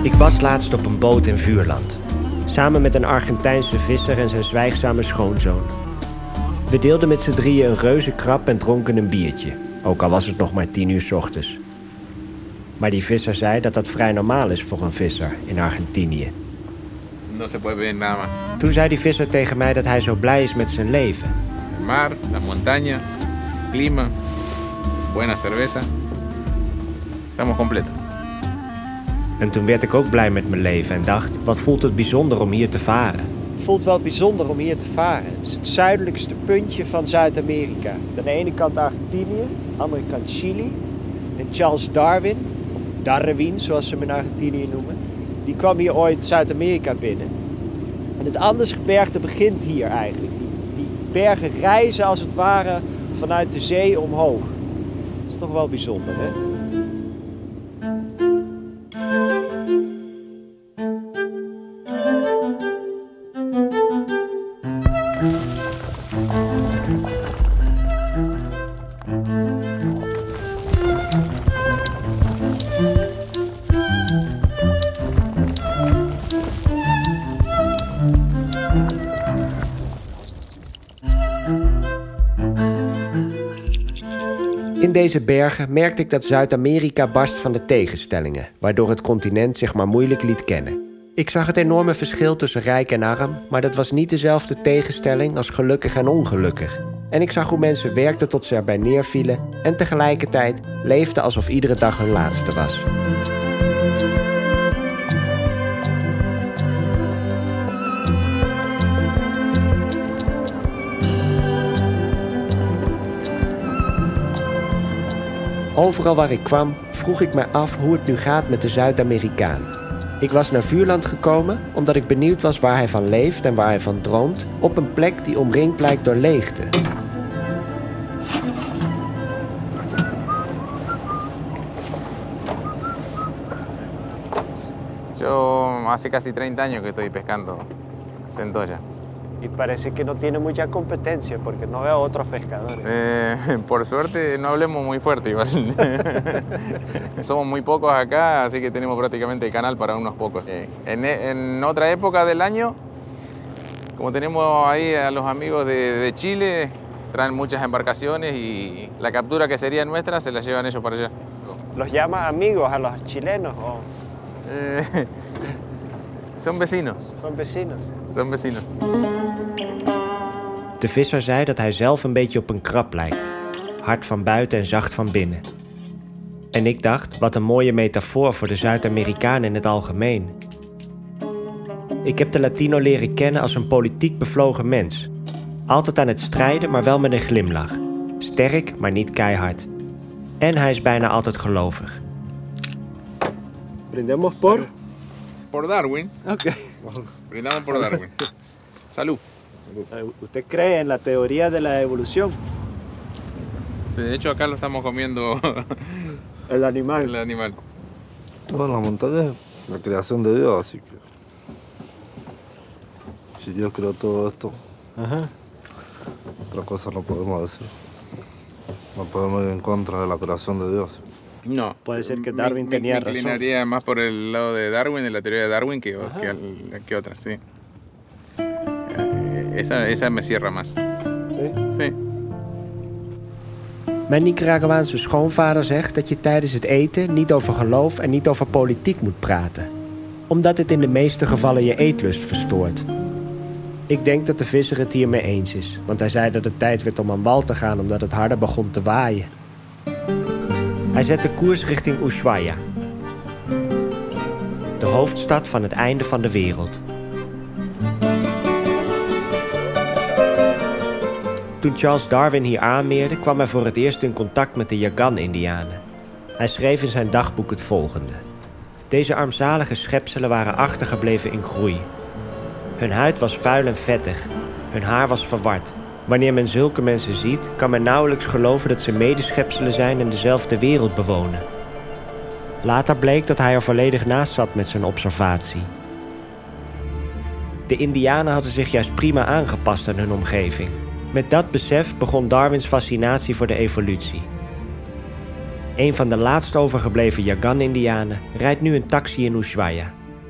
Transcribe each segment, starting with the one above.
Ik was laatst op een boot in Vuurland. Samen met een Argentijnse visser en zijn zwijgzame schoonzoon. We deelden met z'n drieën een reuzenkrab en dronken een biertje. Ook al was het nog maar 10 uur 's ochtends. Maar die visser zei dat dat vrij normaal is voor een visser in Argentinië. No se puede pedir nada más. Toen zei die visser tegen mij dat hij zo blij is met zijn leven. El mar, la montaña, clima, buena cerveza. Estamos completos. En toen werd ik ook blij met mijn leven en dacht, wat voelt het bijzonder om hier te varen. Het voelt wel bijzonder om hier te varen. Het is het zuidelijkste puntje van Zuid-Amerika. Aan de ene kant Argentinië, aan de andere kant Chili. En Charles Darwin, of Darwin zoals ze hem in Argentinië noemen, die kwam hier ooit Zuid-Amerika binnen. En het Andesgebergte begint hier eigenlijk. Die bergen rijzen als het ware vanuit de zee omhoog. Dat is toch wel bijzonder, hè? In deze bergen merkte ik dat Zuid-Amerika barst van de tegenstellingen, waardoor het continent zich maar moeilijk liet kennen. Ik zag het enorme verschil tussen rijk en arm, maar dat was niet dezelfde tegenstelling als gelukkig en ongelukkig. En ik zag hoe mensen werkten tot ze erbij neervielen en tegelijkertijd leefden alsof iedere dag hun laatste was. Overal waar ik kwam, vroeg ik me af hoe het nu gaat met de Zuid-Amerikaan. Ik was naar Vuurland gekomen omdat ik benieuwd was waar hij van leeft en waar hij van droomt, op een plek die omringd lijkt door leegte. Yo hace casi 30 años que estoy pescando centolla. Y parece que no tiene mucha competencia porque no veo otros pescadores. Por suerte no hablemos muy fuerte igual. Somos muy pocos acá, así que tenemos prácticamente el canal para unos pocos. En otra época del año, como tenemos ahí a los amigos de Chile, traen muchas embarcaciones y la captura que sería nuestra se la llevan ellos para allá. ¿Los llama amigos a los chilenos o...? Son vecinos. Son vecinos. Son vecinos. De visser zei dat hij zelf een beetje op een krab lijkt. Hard van buiten en zacht van binnen. En ik dacht, wat een mooie metafoor voor de Zuid-Amerikaan in het algemeen. Ik heb de Latino leren kennen als een politiek bevlogen mens. Altijd aan het strijden, maar wel met een glimlach. Sterk, maar niet keihard. En hij is bijna altijd gelovig. Brindemos por... Por Darwin. Okay. Brindamos por Darwin. Salud. ¿Usted cree en la teoría de la evolución? De hecho, acá lo estamos comiendo El animal. el animal. Bueno, la montaña es la creación de Dios, así que si Dios creó todo esto, Ajá. otra cosa no podemos decir. No podemos ir en contra de la creación de Dios. No. Puede ser que Darwin tenía me razón. inclinaría más por el lado de Darwin, de la teoría de Darwin, que otras, sí. Esa me cierra más. ¿Sí? Sí. Mijn Nicaraguaanse schoonvader zegt dat je tijdens het eten niet over geloof en niet over politiek moet praten. Omdat het in de meeste gevallen je eetlust verstoort. Ik denk dat de visser het hiermee eens is, want hij zei dat het tijd werd om aan wal te gaan omdat het harder begon te waaien. Hij zette koers richting Ushuaia, de hoofdstad van het einde van de wereld. Toen Charles Darwin hier aanmeerde, kwam hij voor het eerst in contact met de Yagan-Indianen. Hij schreef in zijn dagboek het volgende. Deze armzalige schepselen waren achtergebleven in groei. Hun huid was vuil en vettig, hun haar was verward. Wanneer men zulke mensen ziet, kan men nauwelijks geloven dat ze medeschepselen zijn en dezelfde wereld bewonen. Later bleek dat hij er volledig naast zat met zijn observatie. De Indianen hadden zich juist prima aangepast aan hun omgeving. Met dat besef begon Darwins fascinatie voor de evolutie. Een van de laatst overgebleven Yagan-Indianen rijdt nu een taxi in Ushuaia.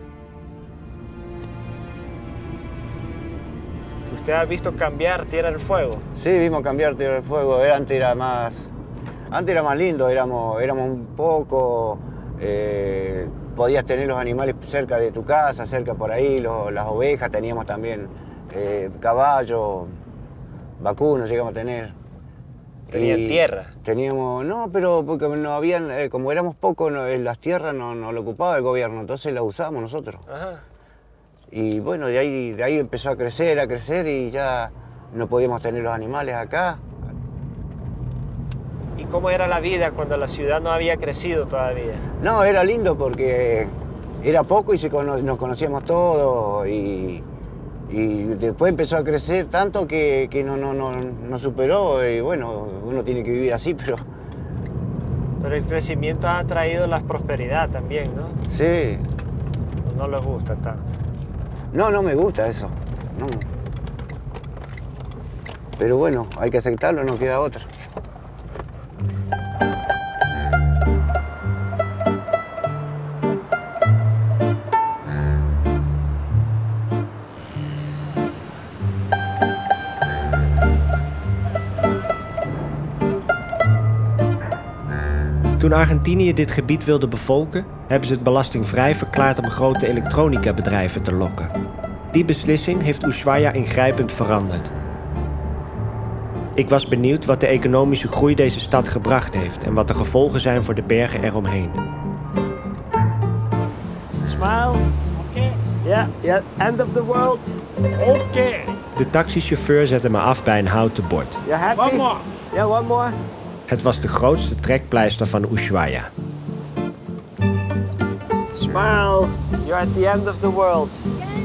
Usted ha visto cambiar Tierra del Fuego? Sí, vimos cambiar Tierra del Fuego. Antes era más lindo, éramos un poco. Podías tener los animales cerca de tu casa, cerca por ahí, las ovejas, teníamos también caballos, vacunos llegamos a tener. ¿Tenían tierra? Teníamos, no, pero porque no habían, como éramos pocos, las tierras no lo ocupaba el gobierno, entonces las usábamos nosotros. Ajá. Y bueno, de ahí empezó a crecer y ya no podíamos tener los animales acá. ¿Y cómo era la vida cuando la ciudad no había crecido todavía? No, era lindo porque era poco y nos conocíamos todos y después empezó a crecer tanto que nos superó y bueno, uno tiene que vivir así, pero... Pero el crecimiento ha traído la prosperidad también, ¿no? Sí. No les gusta tanto. No me gusta eso. No. Pero bueno, hay que aceptarlo, no queda otra. Toen Argentinië dit gebied wilde bevolken, hebben ze het belastingvrij verklaard om grote elektronica-bedrijven te lokken. Die beslissing heeft Ushuaia ingrijpend veranderd. Ik was benieuwd wat de economische groei deze stad gebracht heeft en wat de gevolgen zijn voor de bergen eromheen. Smile. Oké. Ja, end of the world. Oké. De taxichauffeur zette me af bij een houten bord. You happy? One more. Ja, one more. Het was de grootste trekpleister van Ushuaia. Smile. You're at the end of the world.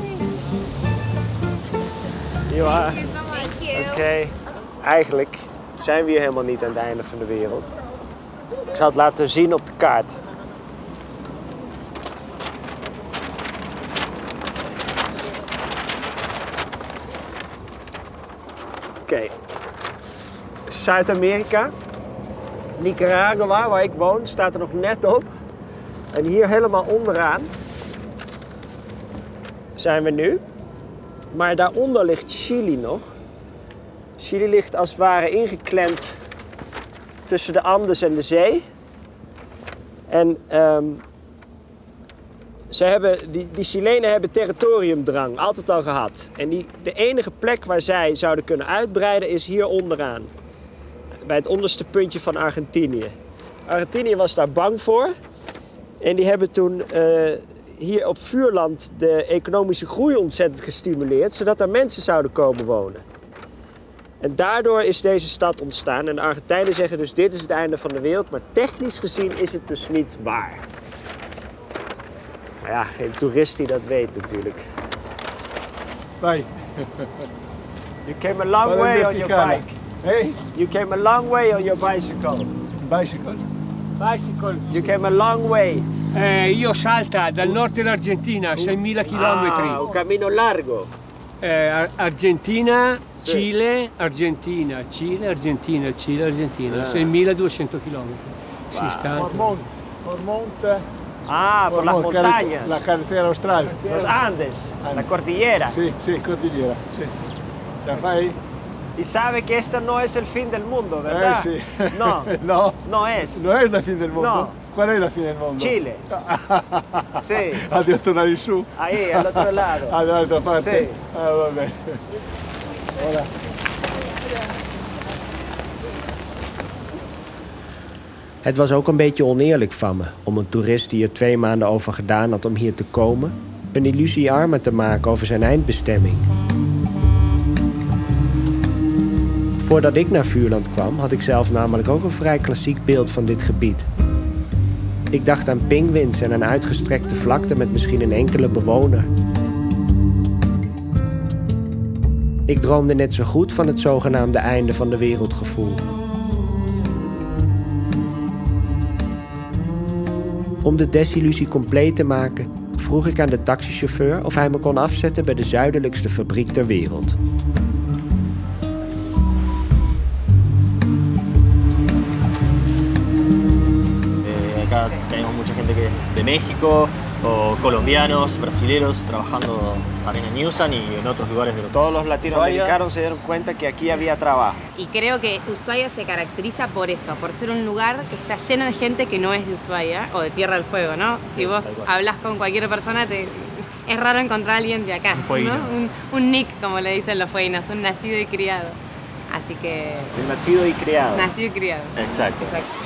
You are. Thank you. Oké. Eigenlijk zijn we hier helemaal niet aan het einde van de wereld. Ik zal het laten zien op de kaart. Oké. Zuid-Amerika. Nicaragua, waar ik woon, staat er nog net op. En hier helemaal onderaan zijn we nu. Maar daaronder ligt Chili nog. Chili ligt als het ware ingeklemd tussen de Andes en de zee. En die Chilenen hebben territoriumdrang, altijd al gehad. En de enige plek waar zij zouden kunnen uitbreiden is hier onderaan. Bij het onderste puntje van Argentinië. Argentinië was daar bang voor. En die hebben toen hier op Vuurland de economische groei ontzettend gestimuleerd, zodat daar mensen zouden komen wonen. En daardoor is deze stad ontstaan. En de Argentijnen zeggen dus dit is het einde van de wereld. Maar technisch gezien is het dus niet waar. Maar ja, geen toerist die dat weet natuurlijk. Vai. You came a long way on your bike. Hey? You came a long way on your bicycle. Bicycle. Bicycle. You came a long way. Io salta dal nord dell'Argentina, 6.000 chilometri. Ah, un cammino largo. Argentina, Sì. Cile, Argentina, Cile, Argentina, Cile, Argentina. 6.200 chilometri. Si sta. Ormont. Ah, por las montañas. La carretera austral. Los Andes, la cordillera. Sí, cordillera. Sí. ¿La fai? Y sabe que esta no es el fin del mundo, ¿verdad? Sí. No, No. no es. No es la fin del mundo. No. ¿Cuál es la fin del mundo? Chile. Sí. Addirittura di su. Ahí, al otro lado. Dall'altra parte? Sì. Ah, va bene. Ora. Het was ook een beetje oneerlijk van me om een toerist die er 2 maanden over gedaan had om hier te komen, een illusie armer te maken over zijn eindbestemming. Voordat ik naar Vuurland kwam, had ik zelf namelijk ook een vrij klassiek beeld van dit gebied. Ik dacht aan pinguïns en een uitgestrekte vlakte met misschien een enkele bewoner. Ik droomde net zo goed van het zogenaamde einde van de wereldgevoel. Om de desillusie compleet te maken, vroeg ik aan de taxichauffeur of hij me kon afzetten bij de zuidelijkste fabriek ter wereld. Acá tenemos mucha gente que es de México, o colombianos, brasileños, trabajando también en Newsan y en otros lugares de Todos los latinoamericanos se dieron cuenta que aquí había trabajo. Y creo que Ushuaia se caracteriza por eso, por ser un lugar que está lleno de gente que no es de Ushuaia o de Tierra del Fuego, ¿no? Si vos hablas con cualquier persona, es raro encontrar a alguien de acá, ¿no? Un Nick, como le dicen los fueguinos, un nacido y criado. Así que... Nacido y criado. Nacido y criado. Exacto.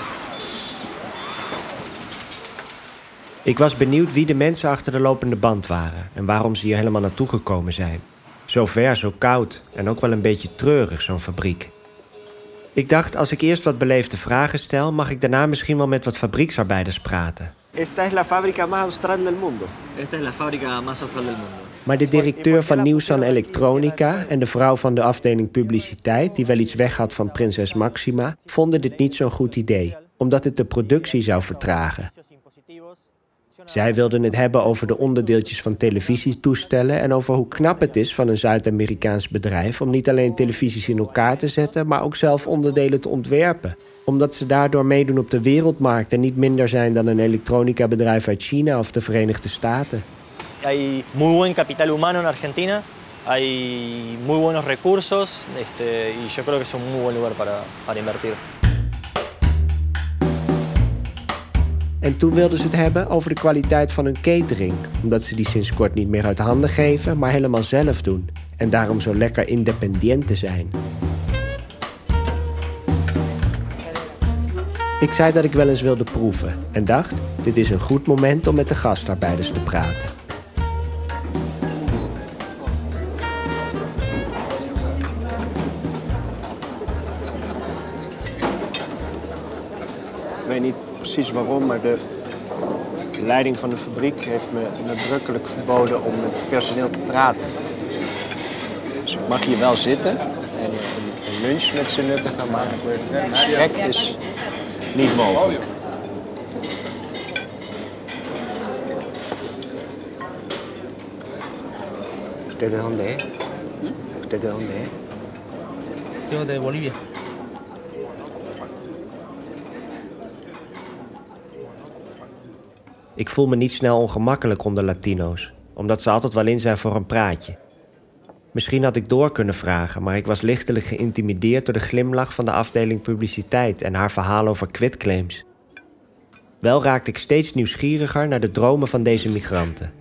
Ik was benieuwd wie de mensen achter de lopende band waren en waarom ze hier helemaal naartoe gekomen zijn. Zo ver, zo koud en ook wel een beetje treurig, zo'n fabriek. Ik dacht, als ik eerst wat beleefde vragen stel, mag ik daarna misschien wel met wat fabrieksarbeiders praten. Esta es la fábrica más austral del mundo. Esta es la fábrica más austral del mundo. Maar de directeur van Newsan Elektronica en de vrouw van de afdeling publiciteit, die wel iets weg had van prinses Maxima, vonden dit niet zo'n goed idee, omdat het de productie zou vertragen. Zij wilden het hebben over de onderdeeltjes van televisietoestellen en over hoe knap het is van een Zuid-Amerikaans bedrijf om niet alleen televisies in elkaar te zetten, maar ook zelf onderdelen te ontwerpen. Omdat ze daardoor meedoen op de wereldmarkt en niet minder zijn dan een elektronica-bedrijf uit China of de Verenigde Staten. Hay muy buen capital humano en Argentina, hay muy buenos recursos y yo creo que es un muy buen lugar para invertir. En toen wilden ze het hebben over de kwaliteit van hun catering, omdat ze die sinds kort niet meer uit handen geven, maar helemaal zelf doen. En daarom zo lekker independiente zijn. Ik zei dat ik wel eens wilde proeven en dacht, dit is een goed moment om met de gastarbeiders te praten. Ik weet niet precies waarom, maar de leiding van de fabriek heeft me nadrukkelijk verboden om met het personeel te praten. Dus ik mag hier wel zitten en een lunch met ze nuttigen, maar een gesprek is niet mogelijk. ¿Usted de dónde es? ¿Usted de dónde es? Yo de Bolivia. Ik voel me niet snel ongemakkelijk onder Latino's, omdat ze altijd wel in zijn voor een praatje. Misschien had ik door kunnen vragen, maar ik was lichtelijk geïntimideerd door de glimlach van de afdeling publiciteit en haar verhaal over quitclaims. Wel raakte ik steeds nieuwsgieriger naar de dromen van deze migranten.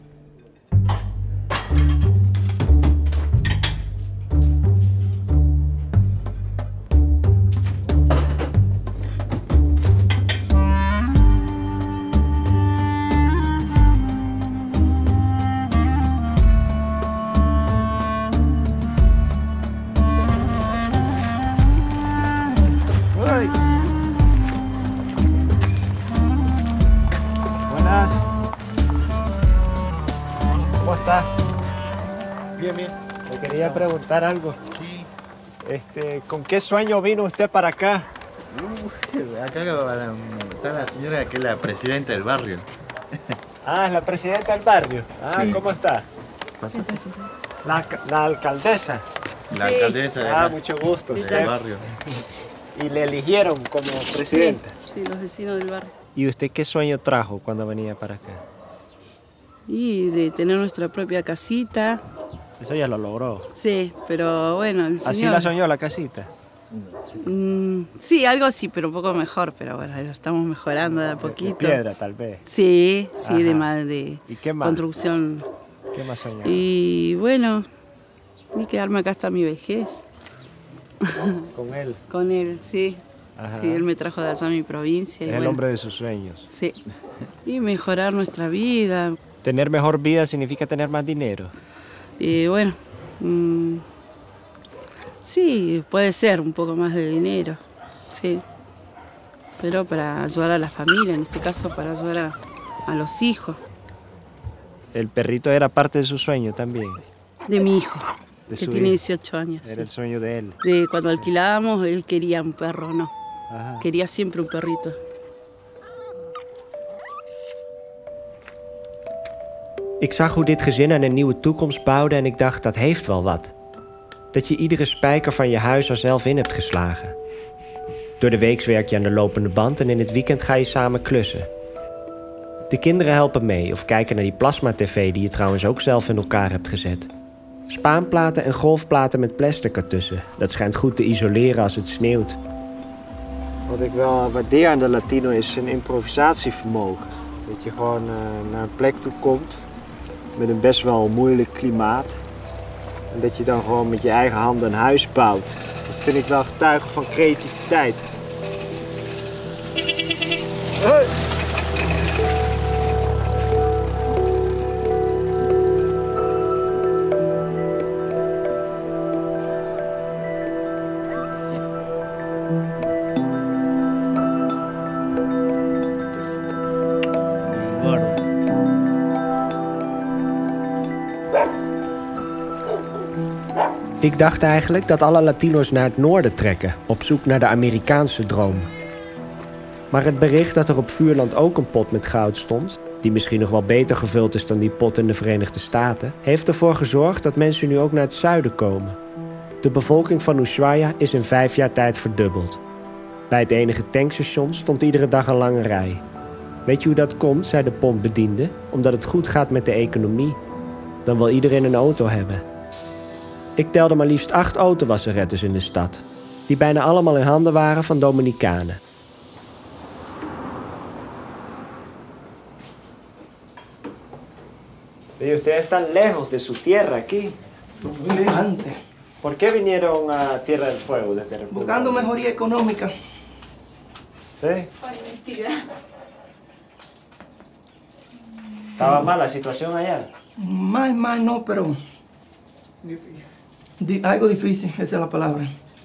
Buenas. ¿Cómo está? Bien, bien. Le quería preguntar algo. Sí. ¿Con qué sueño vino usted para acá? Acá está la señora que es la presidenta del barrio. Ah, es la presidenta del barrio. Ah, Sí. ¿cómo está? Pasa. La alcaldesa. La alcaldesa de acá, mucho gusto. del barrio. Y le eligieron como presidenta. Sí, los vecinos del barrio. ¿Y usted qué sueño trajo cuando venía para acá? Y de tener nuestra propia casita. Eso ya lo logró. Sí, pero bueno, el ¿Así señor... la soñó la casita? Sí, algo así, pero un poco mejor. Pero bueno, lo estamos mejorando de a poquito. De piedra, tal vez. Sí, sí, Ajá. de ¿Y qué más? construcción. ¿Qué más soñó? Y bueno, y quedarme acá hasta mi vejez. Con él. Con él, sí. Ajá. Sí, él me trajo de allá a mi provincia. Es Y el bueno, hombre de sus sueños. sí. Y mejorar nuestra vida. Tener mejor vida significa tener más dinero. Y bueno, sí, puede ser un poco más de dinero, sí. Pero para ayudar a la familia, en este caso para ayudar a los hijos. El perrito era parte de su sueño también. De mi hijo, De que su tiene hijo. 18 años. Era Sí. el sueño de él. De cuando alquilábamos, él quería un perro, no. Ajá. Quería siempre un perrito. Ik zag hoe dit gezin aan een nieuwe toekomst bouwde en ik dacht, dat heeft wel wat. Dat je iedere spijker van je huis er zelf in hebt geslagen. Door de week werk je aan de lopende band en in het weekend ga je samen klussen. De kinderen helpen mee of kijken naar die plasma-tv die je trouwens ook zelf in elkaar hebt gezet. Spaanplaten en golfplaten met plastic ertussen. Dat schijnt goed te isoleren als het sneeuwt. Wat ik wel waardeer aan de Latino is zijn improvisatievermogen. Dat je gewoon naar een plek toe komt met een best wel moeilijk klimaat. En dat je dan gewoon met je eigen handen een huis bouwt. Dat vind ik wel getuige van creativiteit. Hey. Ik dacht eigenlijk dat alle Latino's naar het noorden trekken, op zoek naar de Amerikaanse droom. Maar het bericht dat er op Vuurland ook een pot met goud stond, die misschien nog wel beter gevuld is dan die pot in de Verenigde Staten, heeft ervoor gezorgd dat mensen nu ook naar het zuiden komen. De bevolking van Ushuaia is in 5 jaar tijd verdubbeld. Bij het enige tankstation stond iedere dag een lange rij. Weet je hoe dat komt, zei de pompbediende, omdat het goed gaat met de economie. Dan wil iedereen een auto hebben. Ik telde maar liefst 8 autowasserettes in de stad, die bijna allemaal in handen waren van Dominicanen. Pero ustedes están lejos de su tierra aquí. Muy lejante. ¿Por qué vinieron a Tierra del Fuego desde República? Buscando mejoría económica. ¿Sí? ¿Estaba mal la situación allá? Más no, pero... algo difícil, esa es la palabra.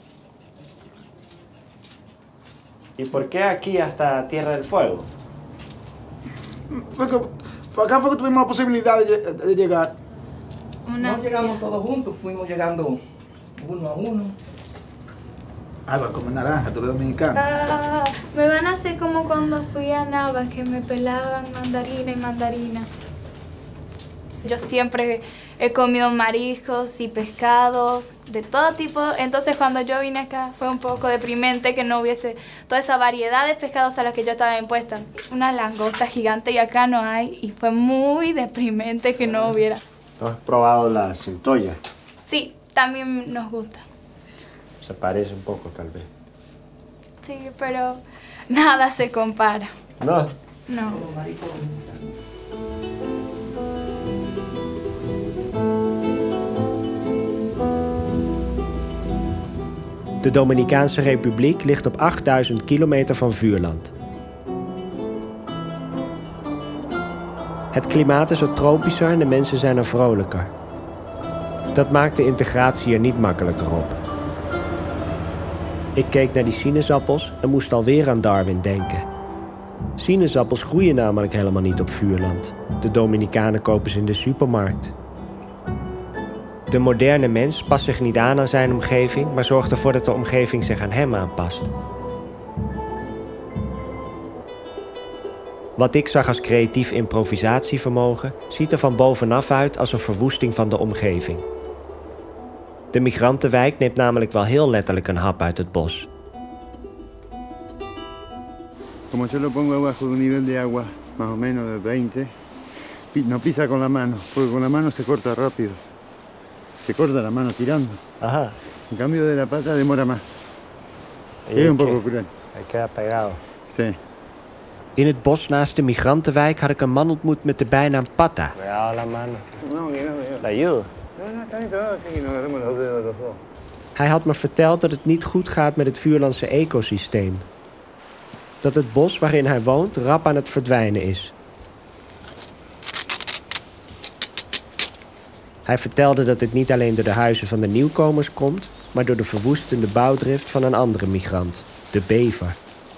¿Y por qué aquí hasta Tierra del Fuego? Porque por acá fue que tuvimos la posibilidad de llegar. No llegamos todos juntos, fuimos llegando uno a uno. Algo como naranja, tú eres dominicano. Me van a hacer como cuando fui a Nava, que me pelaban mandarina y mandarina. Yo siempre he comido mariscos y pescados de todo tipo, entonces cuando yo vine acá fue un poco deprimente que no hubiese toda esa variedad de pescados a las que yo estaba impuesta. Una langosta gigante y acá no hay, y fue muy deprimente que no hubiera. ¿No has probado la centolla? Sí, también nos gusta. Se parece un poco, tal vez. Sí, pero nada se compara. ¿No? No. De Dominicaanse Republiek ligt op 8000 kilometer van Vuurland. Het klimaat is wat tropischer en de mensen zijn er vrolijker. Dat maakt de integratie er niet makkelijker op. Ik keek naar die sinaasappels en moest alweer aan Darwin denken. Sinaasappels groeien namelijk helemaal niet op Vuurland. De Dominicanen kopen ze in de supermarkt. De moderne mens past zich niet aan zijn omgeving, maar zorgt ervoor dat de omgeving zich aan hem aanpast. Wat ik zag als creatief improvisatievermogen, ziet er van bovenaf uit als een verwoesting van de omgeving. De migrantenwijk neemt namelijk wel heel letterlijk een hap uit het bos. Como yo lo pongo bajo un nivel de agua más o menos de 20, no pisa con la mano, porque con la mano se corta rápido. Se corta la mano tirando. Ajá. En cambio de la pata demora más. Es un poco cruel. Hij queda pegado. Sí. In het bos naast de migrantenwijk had ik een man ontmoet met de bijnaam Pata. Cuidado la mano. No, mira. ¿La ayudo? No, está bien todo, así que nos agarremos los dedos los dos. Hij had me verteld dat het niet goed gaat met het Vuurlandse ecosysteem. Dat het bos waarin hij woont rap aan het verdwijnen is. Hij vertelde dat dit niet alleen door de huizen van de nieuwkomers komt, maar door de verwoestende bouwdrift van een andere migrant, de bever.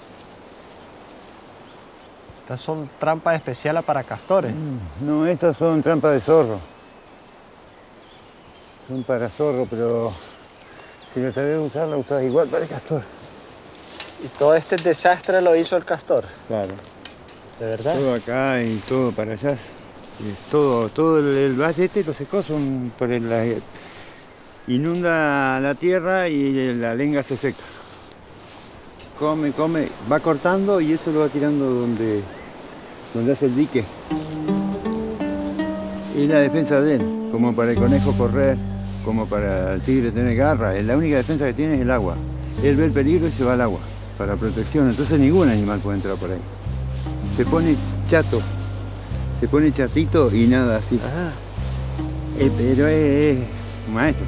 Estas son trampas especiales para castores. No, estas son trampas de zorro. Son para zorro, pero si no sabes usar, la usas igual para el castor. ¿Y todo este desastre lo hizo el castor? Claro. ¿De verdad? Todo acá y todo para allá. Todo el valle este lo secó, inunda la tierra y la lenga se seca. Come, va cortando y eso lo va tirando donde hace el dique. Es la defensa de él, como para el conejo correr, como para el tigre tener garra. La única defensa que tiene es el agua. Él ve el peligro y se va al agua, para protección. Entonces ningún animal puede entrar por ahí. Se pone chato, se pone chatito y nada así. Pero es un maestro.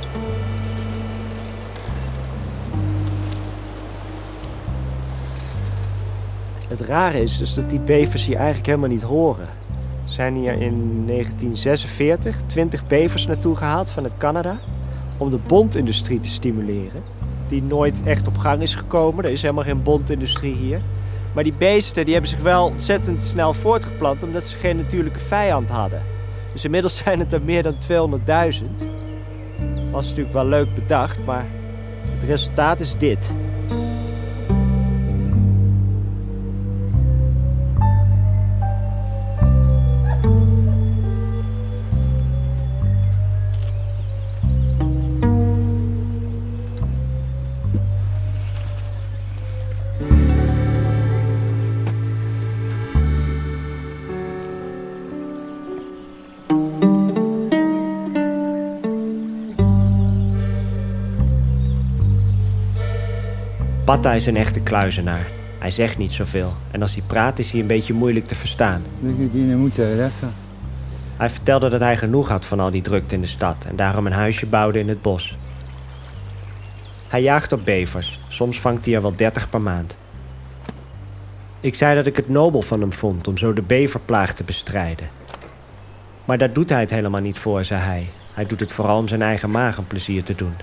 Het rare is dus dat die bevers hier eigenlijk helemaal niet horen. Er zijn hier in 1946 20 bevers naartoe gehaald vanuit Canada om de bontindustrie te stimuleren. Die nooit echt op gang is gekomen. Er is helemaal geen bontindustrie hier. Maar die beesten die hebben zich wel ontzettend snel voortgeplant omdat ze geen natuurlijke vijand hadden. Dus inmiddels zijn het er meer dan 200.000. Was natuurlijk wel leuk bedacht, maar het resultaat is dit. Patta is een echte kluizenaar. Hij zegt niet zoveel. En als hij praat is hij een beetje moeilijk te verstaan. Hij vertelde dat hij genoeg had van al die drukte in de stad en daarom een huisje bouwde in het bos. Hij jaagt op bevers. Soms vangt hij er wel 30 per maand. Ik zei dat ik het nobel van hem vond om zo de beverplaag te bestrijden. Maar daar doet hij het helemaal niet voor, zei hij. Hij doet het vooral om zijn eigen maag een plezier te doen.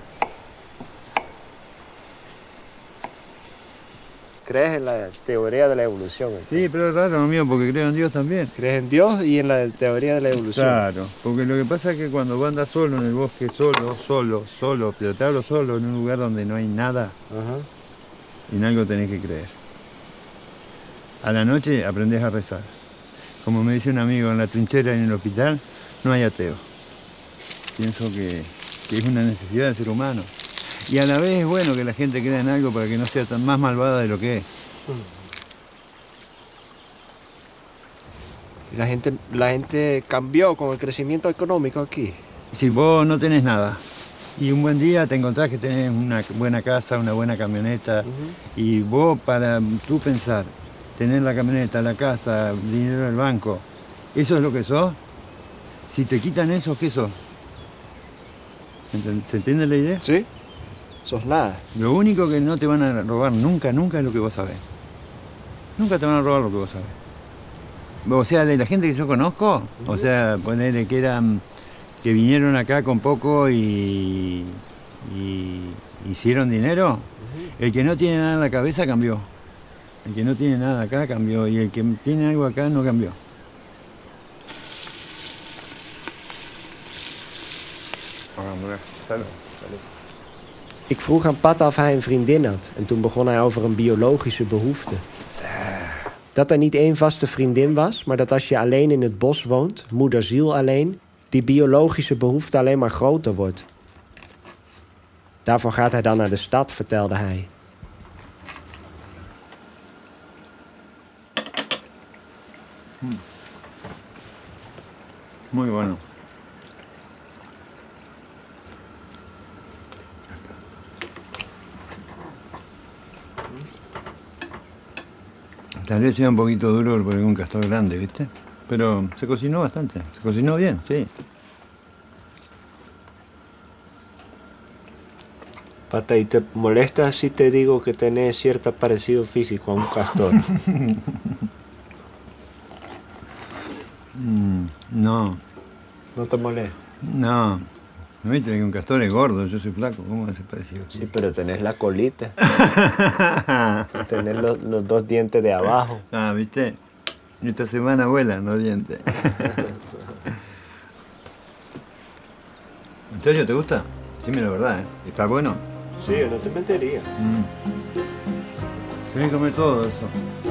¿Crees en la teoría de la evolución? Sí, pero es raro lo mío porque creo en Dios también. ¿Crees en Dios y en la teoría de la evolución? Claro, porque lo que pasa es que cuando vos andas solo en el bosque, solo, pero te hablo solo en un lugar donde no hay nada, en algo tenés que creer. A la noche aprendés a rezar. Como me dice un amigo, en la trinchera y en el hospital no hay ateo. Pienso que es una necesidad del ser humano. Y a la vez es bueno que la gente crea en algo para que no sea tan más malvada de lo que es. La gente cambió con el crecimiento económico aquí. Si vos no tenés nada y un buen día te encontrás que tenés una buena casa, una buena camioneta, y vos para tú pensar, tener la camioneta, la casa, dinero del banco, ¿eso es lo que sos? Si te quitan eso, ¿qué sos? ¿Se entiende la idea? Sí. Sos nada. Lo único que no te van a robar nunca es lo que vos sabés. Nunca te van a robar lo que vos sabés. O sea, de la gente que yo conozco, o sea, ponele que vinieron acá con poco y hicieron dinero, el que no tiene nada en la cabeza cambió. El que no tiene nada acá cambió y el que tiene algo acá no cambió. Ik vroeg aan Patta of hij een vriendin had en toen begon hij over een biologische behoefte. Dat er niet één vaste vriendin was, maar dat als je alleen in het bos woont, moederziel alleen, die biologische behoefte alleen maar groter wordt. Daarvoor gaat hij dan naar de stad, vertelde hij. Muy bueno. Tal vez sea un poquito duro por algún castor grande, ¿viste? Pero se cocinó bastante, se cocinó bien, sí. Patta, ¿y te molesta si te digo que tenés cierto parecido físico a un castor? No. ¿No te molesta? No. ¿No viste que un castor es gordo? Yo soy flaco, ¿cómo es parecido? Sí, pero tenés la colita. Tenés los dos dientes de abajo. Ah, ¿viste? Esta semana vuelan los dientes. ¿En serio te gusta? Dime la verdad, ¿eh? ¿Está bueno? Sí, no te mentiría. Tienes que comer todo eso.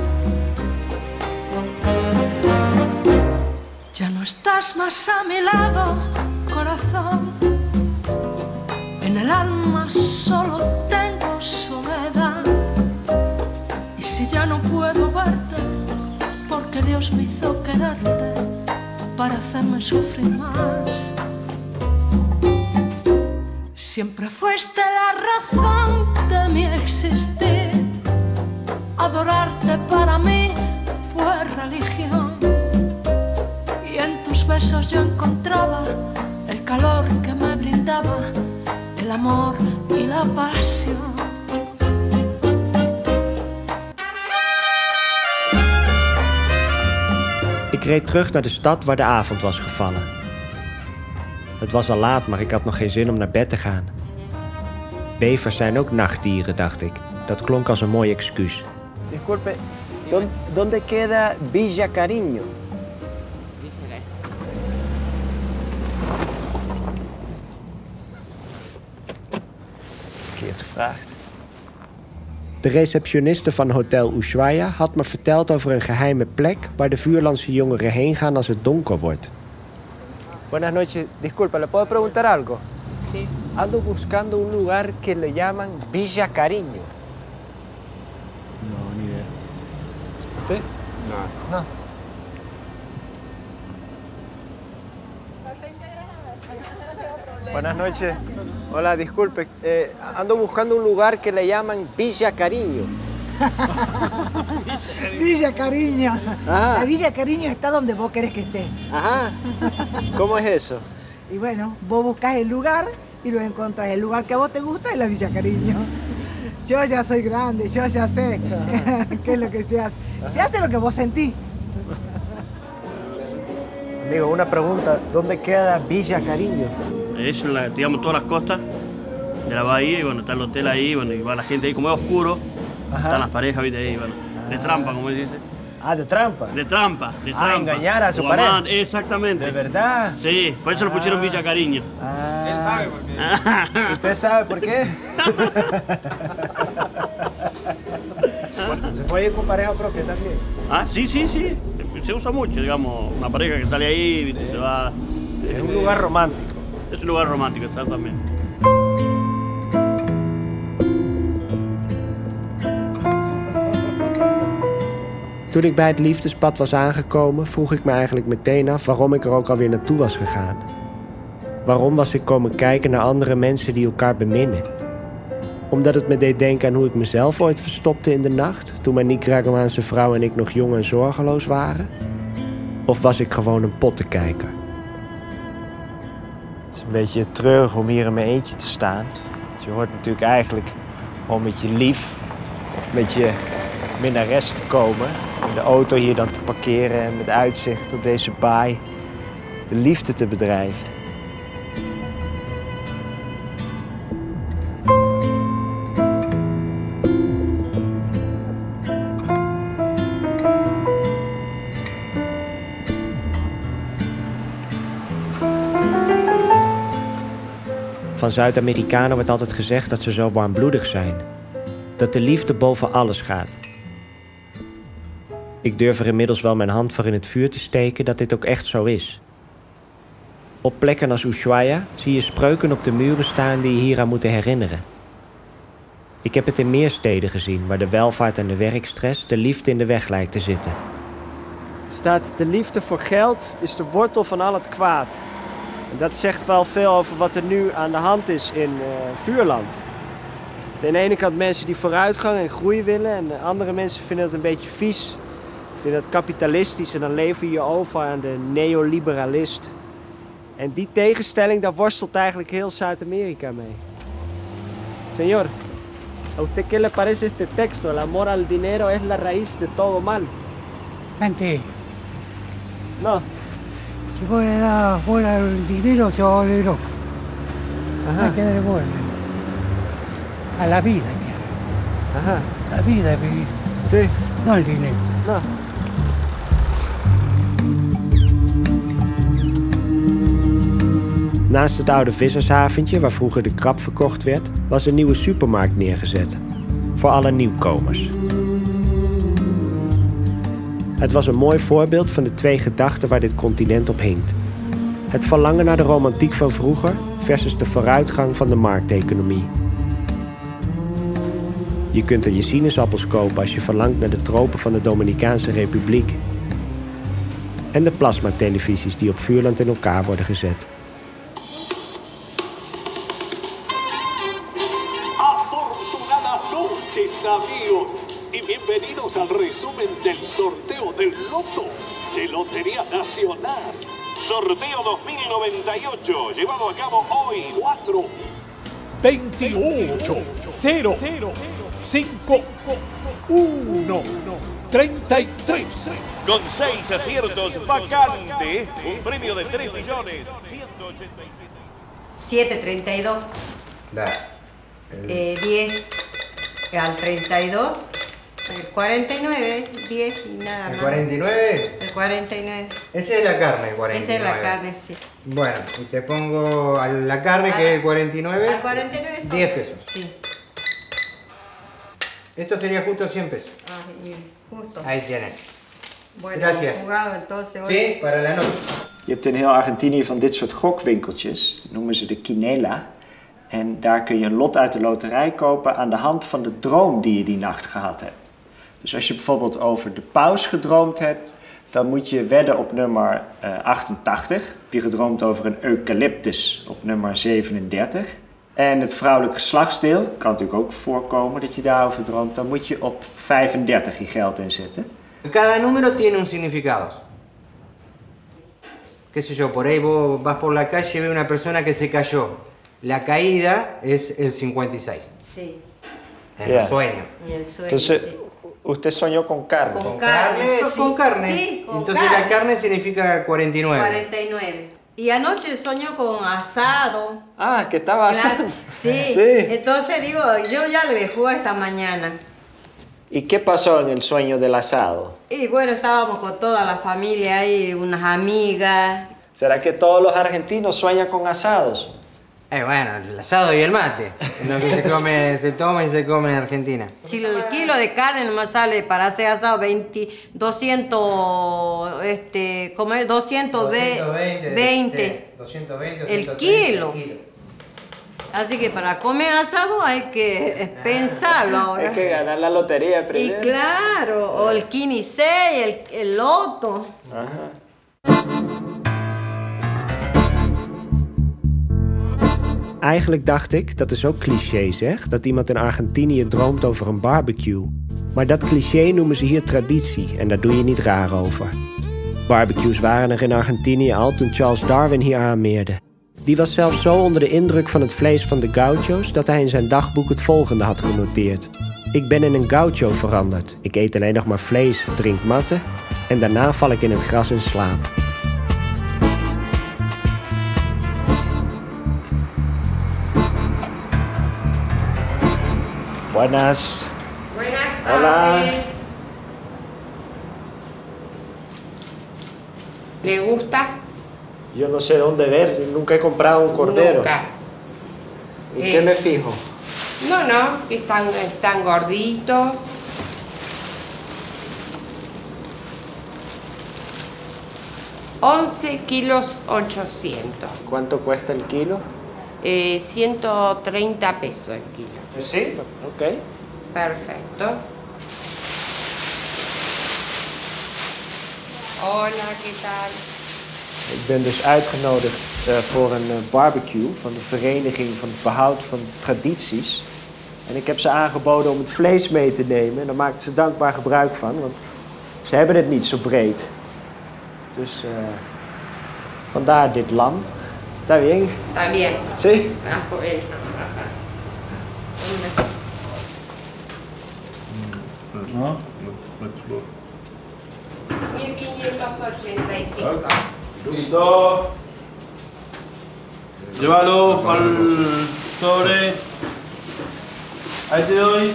Ya no estás más a mi lado, corazón. En el alma solo tengo soledad. Y si ya no puedo verte, ¿por que Dios me hizo quererte para hacerme sufrir más. Siempre fuiste la razón de mi existir. Adorarte para mí fue religión. Y en tus besos yo encontraba el calor que me brindaba el amor y la pasión. Ik reed terug naar de stad waar de avond was gevallen. Het was al laat, maar ik had nog geen zin om naar bed te gaan. Bevers zijn ook nachtdieren, dacht ik. Dat klonk als een mooi excuus. Disculpe, ¿dónde queda Villa Cariño? Verkeerd gevraagd. De receptioniste van Hotel Ushuaia had me verteld over een geheime plek waar de Vuurlandse jongeren heen gaan als het donker wordt. Buenas noches. Disculpa, ¿le puedo preguntar algo? Sí. Ando buscando un lugar que le llaman Villa Cariño. No, ni idea. ¿Usted? No. No. Buenas noches. Hola, disculpe. Ando buscando un lugar que le llaman Villa Cariño. Villa Cariño. Ajá. La Villa Cariño está donde vos querés que esté. Ajá. ¿Cómo es eso? Y bueno, vos buscás el lugar y lo encontrás. El lugar que a vos te gusta es la Villa Cariño. Yo ya soy grande, yo ya sé qué es lo que se hace. Se hace lo que vos sentís. Amigo, una pregunta. ¿Dónde queda Villa Cariño? Es, digamos, todas las costas de la bahía y bueno, está el hotel ahí, bueno, y va la gente ahí, como es oscuro, están las parejas, viste, ahí, bueno, de trampa, como se dice. Ah, de trampa. De trampa, de trampa. Engañar a su pareja. Exactamente. ¿De verdad? Sí, por eso le pusieron Villa Cariño. Él sabe por qué. ¿Usted sabe por qué? ¿Se puede ir con pareja propia también? Ah, sí, sí, sí. Se usa mucho, digamos, una pareja que sale ahí, viste, se va. Es un lugar romántico. Es un lugar romántico, exactamente. Toen ik bij het liefdespad was aangekomen, vroeg ik me eigenlijk meteen af waarom ik er ook alweer naartoe was gegaan. Waarom was ik komen kijken naar andere mensen die elkaar beminnen? Omdat het me deed denken aan hoe ik mezelf ooit verstopte in de nacht, toen mijn Nicaraguaanse vrouw en ik nog jong en zorgeloos waren? Of was ik gewoon een pottenkijker? Het is een beetje treurig om hier in mijn eentje te staan. Je hoort natuurlijk eigenlijk gewoon met je lief of met je minnares te komen. In de auto hier dan te parkeren en met uitzicht op deze baai de liefde te bedrijven. Van Zuid-Amerikanen wordt altijd gezegd dat ze zo warmbloedig zijn. Dat de liefde boven alles gaat. Ik durf er inmiddels wel mijn hand voor in het vuur te steken dat dit ook echt zo is. Op plekken als Ushuaia zie je spreuken op de muren staan die je hieraan moeten herinneren. Ik heb het in meer steden gezien waar de welvaart en de werkstress de liefde in de weg lijkt te zitten. Staat de liefde voor geld is de wortel van al het kwaad. En dat zegt wel veel over wat er nu aan de hand is in Vuurland. Aan de ene kant mensen die vooruitgang en groei willen en andere mensen vinden het een beetje vies. Vinden het kapitalistisch en dan lever je je over aan de neoliberalist. En die tegenstelling, daar worstelt eigenlijk heel Zuid-Amerika mee. Señor, ¿a usted qué le parece este texto? El amor al dinero es la raíz de todo mal. Mente, No. si vos le das bola al dinero, se va a volver loco. Ajá. Hay que darle bola a la vida. Ajá. La vida es vivir. Sí. No el dinero. No. Naast het oude vissershaventje, waar vroeger de krab verkocht werd, was een nieuwe supermarkt neergezet. Voor alle nieuwkomers. Het was een mooi voorbeeld van de twee gedachten waar dit continent op hinkt. Het verlangen naar de romantiek van vroeger versus de vooruitgang van de markteconomie. Je kunt er je sinaasappels kopen als je verlangt naar de tropen van de Dominicaanse Republiek. En de plasmatelevisies die op Vuurland in elkaar worden gezet. Afortunadas noches, amigos, y bienvenidos al resumen del sorteo del Loto de Lotería Nacional. Sorteo 2098, llevado a cabo hoy, 4, 28, 0, 5, 1, 33. Con 6 aciertos, vacante, un premio de 3.187.000. 732. Da. 10 al 32. El 49, 10 y nada más. ¿El 49? El 49. Esa es la carne, el 49. Esa es la carne, sí. Bueno, y te pongo a la carne, que es el 49. Al 49 son 10 pesos. Sí. Esto sería justo 100 pesos. Ah, bien, justo. Ahí tienes. Bueno, gracias. Jugado, entonces, hoy. Sí, para la noche. Je hebt in heel Argentinië van dit soort gokwinkeltjes, die noemen ze de quinela. En daar kun je een lot uit de loterij kopen aan de hand van de droom die je die nacht gehad hebt. Dus als je bijvoorbeeld over de paus gedroomd hebt, dan moet je wedden op nummer 88. Heb je gedroomd over een eucalyptus op nummer 37. En het vrouwelijk geslachtsdeel, kan natuurlijk ook voorkomen dat je daarover droomt, dan moet je op 35 je geld inzetten. Cada número tiene un significado. Qué sé yo, por ahí vos vas por la calle y ves una persona que se cayó. La caída es el 56. Sí. En el sueño. En el sueño. Entonces, sí. usted soñó con carne. Con carne. Sí, con carne. Sí, con entonces carne. la carne significa 49. 49. Y anoche soñó con asado. Ah, que estaba asado. Sí. Sí. Entonces digo, yo ya le jugué esta mañana. ¿Y qué pasó en el sueño del asado? Y bueno, estábamos con toda la familia ahí, unas amigas. ¿Será que todos los argentinos sueñan con asados? Bueno, el asado y el mate. Es lo que se toma y se come en Argentina. Si el kilo de carne nomás sale para hacer asado 200, ¿cómo es? 220. 220 el kilo. Así que para comer asado hay que pensarlo ahora. Hay que ganar la lotería primero. Y claro, o el Kini 6, el loto. Ajá. Eigenlijk dacht ik, dat is ook cliché zeg, dat iemand in Argentinië droomt over een barbecue. Maar dat cliché noemen ze hier traditie en daar doe je niet raar over. Barbecues waren er in Argentinië al toen Charles Darwin hier aanmeerde. Die was zelfs zo onder de indruk van het vlees van de gaucho's dat hij in zijn dagboek het volgende had genoteerd. Ik ben in een gaucho veranderd. Ik eet alleen nog maar vlees, drink matten en daarna val ik in het gras in slaap. Buenas. Buenas Hola. tardes. ¿Le gusta? Yo no sé dónde ver, nunca he comprado un cordero. Nunca. ¿En qué me fijo? No, están gorditos. $11 kilos 800. ¿Cuánto cuesta el kilo? 130 pesos el kilo. Sí, ok. Perfecto. Hola, ¿qué tal? Ik ben dus uitgenodigd voor een barbecue van de Vereniging van het Behoud van Tradities. En ik heb ze aangeboden om het vlees mee te nemen. En daar maken ze dankbaar gebruik van, want ze hebben het niet zo breed. Dus vandaar dit lam. Está bien? Está bien. Sí. Ah, bueno. ¿No? 1585. Luguito. Llévalo al sobre. Ahí te doy.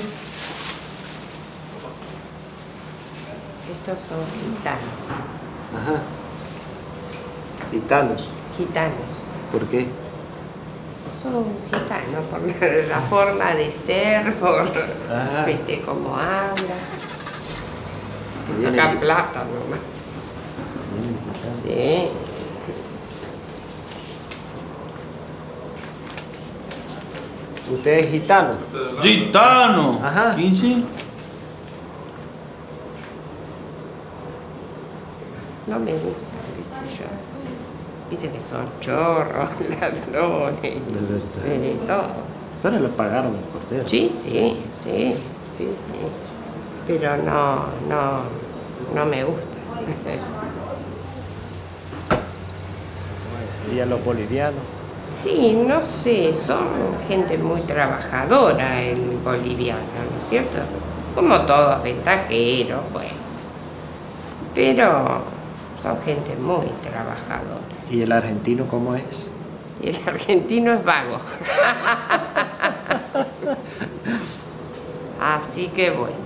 Estos son gitanos. Ajá. Gitanos. Gitanos. ¿Por qué? Son gitanos por la forma de ser, por viste cómo habla. Te sacan plata nomás. Sí. ¿Usted es gitano? Gitano. Ajá. 15. no me gusta, qué sé yo. Viste que son chorros, ladrones, todo. Pero le pagaron el cordero. Sí. Pero no me gusta. ¿Y a los bolivianos? Sí, no sé, son gente muy trabajadora el boliviano, ¿no es cierto? Como todos, ventajeros, bueno. Pero son gente muy trabajadora. ¿Y el argentino cómo es? Y el argentino es vago. Así que bueno.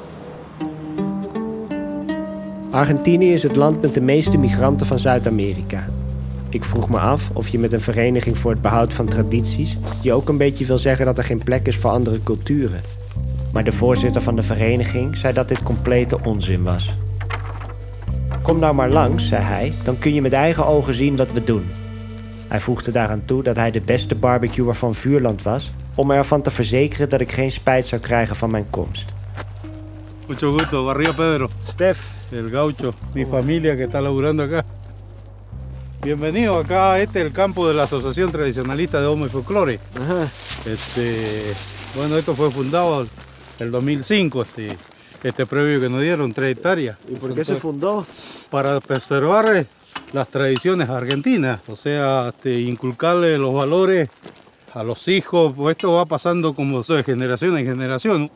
Argentinië is het land met de meeste migranten van Zuid-Amerika. Ik vroeg me af of je met een vereniging voor het behoud van tradities je ook een beetje wil zeggen dat er geen plek is voor andere culturen. Maar de voorzitter van de vereniging zei dat dit complete onzin was. Kom nou maar langs, zei hij, dan kun je met eigen ogen zien wat we doen. Hij voegde daaraan toe dat hij de beste barbecuer van Vuurland was, om me ervan te verzekeren dat ik geen spijt zou krijgen van mijn komst. Mucho gusto, Barrio Pedro. Stef. El gaucho, mi familia que está laburando acá. Bienvenido acá, este es el campo de la Asociación Tradicionalista de Humo y Folclore. Ajá. Bueno, esto fue fundado en el 2005, este previo que nos dieron, 3 hectáreas. ¿Y por qué se fundó? Para preservar las tradiciones argentinas, o sea, inculcarle los valores a los hijos, pues esto va pasando como de generación en generación.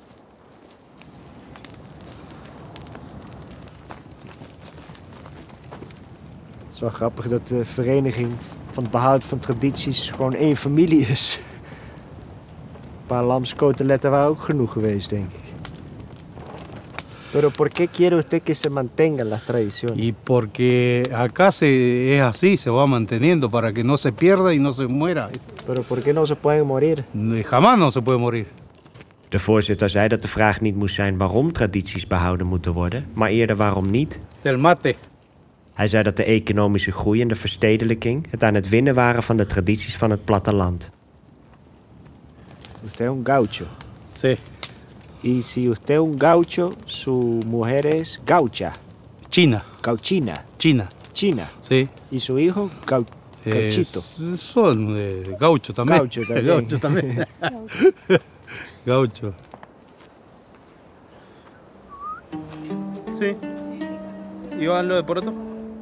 Het is wel grappig dat de vereniging van het behoud van tradities gewoon één familie is. Een paar lamskoteletten waren ook genoeg geweest, denk ik. Pero ¿por qué quiere usted que se mantengan las tradiciones? Y porque acá es así, se va manteniendo para que no se pierda y no se muera. Pero ¿por qué no se pueden morir? Jamás no se puede morir. De voorzitter zei dat de vraag niet moest zijn waarom tradities behouden moeten worden, maar eerder waarom niet. Del mate. Hij zei dat de economische groei en de verstedelijking het aan het winnen waren van de tradities van het platteland. Usted es un gaucho. Sí. Y si usted es un gaucho, su mujer es gaucha. China. Gauchina. China. China. Sí. Y su hijo, gauchito. Son gaucho también. Gaucho también. Gaucho también. Gaucho. Sí. ¿Iban lo de Poroto?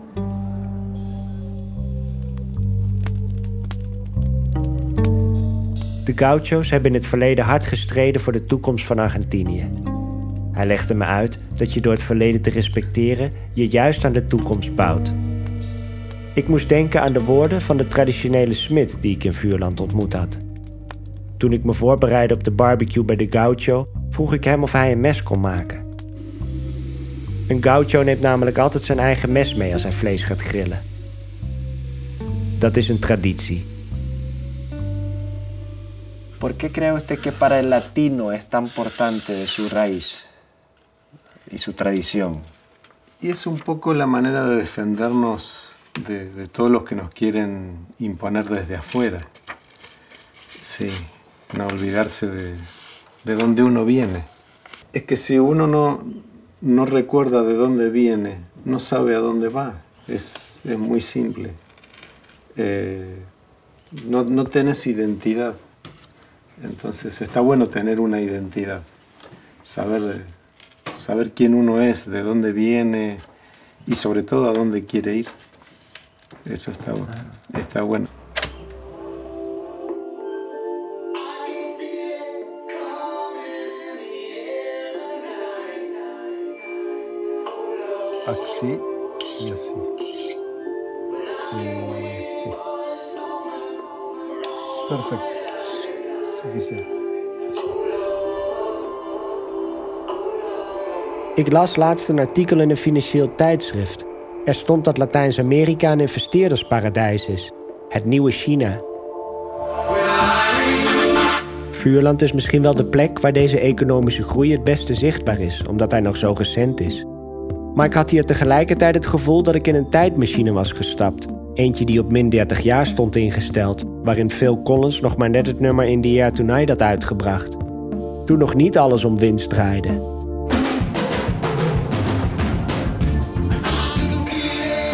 De gaucho's hebben in het verleden hard gestreden voor de toekomst van Argentinië. Hij legde me uit dat je door het verleden te respecteren je juist aan de toekomst bouwt. Ik moest denken aan de woorden van de traditionele smid die ik in Vuurland ontmoet had. Toen ik me voorbereidde op de barbecue bij de gaucho, vroeg ik hem of hij een mes kon maken. Een gaucho neemt namelijk altijd zijn eigen mes mee als hij vlees gaat grillen. Dat is een traditie. ¿Por qué cree usted que para el latino es tan importante su raíz y su tradición? Y es un poco la manera de defendernos de todos los que nos quieren imponer desde afuera. Sí, no olvidarse de dónde uno viene. Es que si uno no recuerda de dónde viene, no sabe a dónde va. Es muy simple. No tenés identidad. Entonces está bueno tener una identidad. Saber quién uno es, de dónde viene y sobre todo a dónde quiere ir. Eso está bueno. Así y así. Sí. Perfecto. Suficiente. Ik las laatst een artikel in een financieel tijdschrift. Er stond dat Latijns-Amerika een investeerdersparadijs is. Het nieuwe China. Vuurland is misschien wel de plek waar deze economische groei het beste zichtbaar is, omdat hij nog zo recent is. Maar ik had hier tegelijkertijd het gevoel dat ik in een tijdmachine was gestapt. Eentje die op min 30 jaar stond ingesteld, waarin Phil Collins nog maar net het nummer In the Air Tonight had uitgebracht. Toen nog niet alles om winst draaide.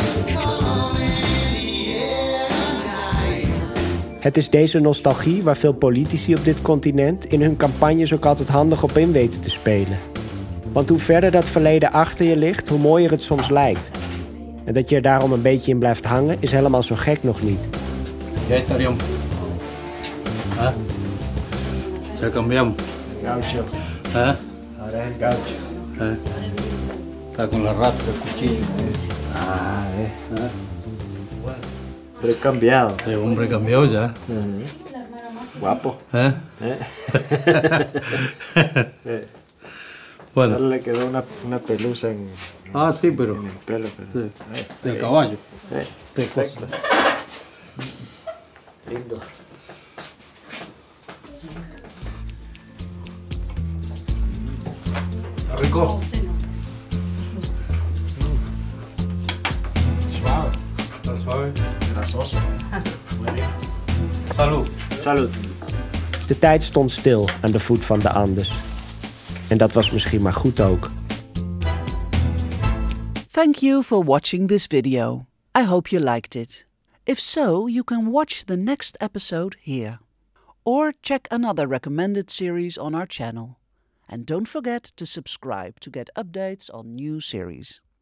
Het is deze nostalgie waar veel politici op dit continent in hun campagnes ook altijd handig op in weten te spelen. Want hoe verder dat verleden achter je ligt, hoe mooier het soms lijkt. En dat je er daarom een beetje in blijft hangen, is helemaal zo gek nog niet. Ya estaríamos. ¿Ah? Ya cambiamos. Gaucho. ¿Ah? Ahora es gaucho. ¿Ah? Está con la rata, el cuchillo. Ah, ¿Ah? Hombre cambiado. El hombre cambiado ya. Guapo. ¿Eh? Bueno. Solo le quedó una pelusa en sí, pero. en el pelo. Pero, Sí. Del caballo. Perfecto. Lindo. Está rico. Suave. Está suave. Grasoso. Salud. Salud. De tijd stond stil aan de voet van de Andes. En dat was misschien maar goed ook. Thank you for watching this video. I hope you liked it. If so, you can watch the next episode here. Or check another recommended series on our channel. And don't forget to subscribe to get updates on new series.